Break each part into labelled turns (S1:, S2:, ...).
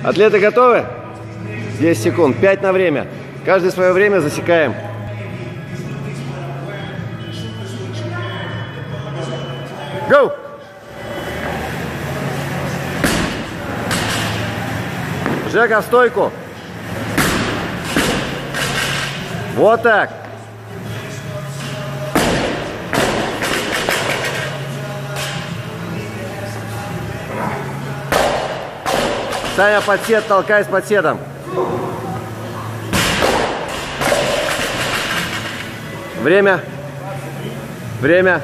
S1: Атлеты готовы? 10 секунд. 5 на время. Каждое свое время засекаем. Go! Жека, в стойку. Вот так. Саня, подсед, толкай с подседом. Время. Время.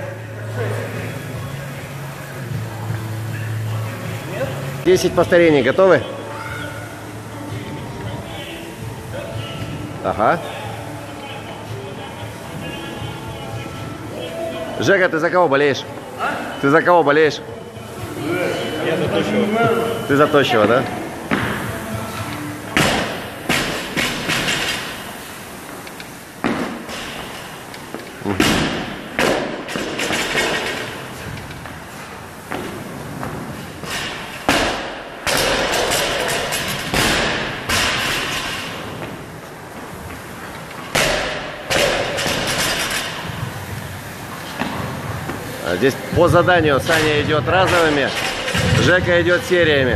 S1: 10 повторений. Готовы? Ага. Жека, ты за кого болеешь? А? Ты за кого болеешь?
S2: Я за Тощего.
S1: Ты за Тощего, да? Здесь по заданию Саня идет разовыми, Жека идет сериями.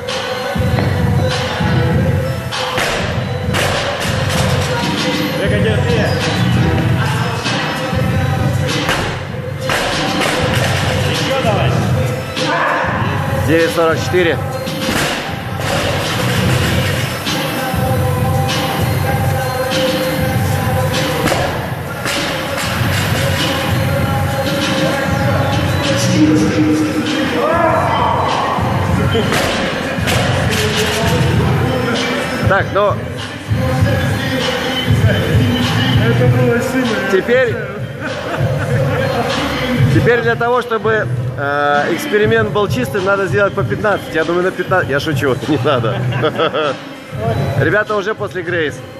S2: Жека, держи. Еще давай.
S1: 9:44. Так, ну
S2: Это было сильно.
S1: Теперь для того, чтобы эксперимент был чистым, надо сделать по 15. Я думаю, на 15. Я шучу, не надо. Ребята уже после Грейс.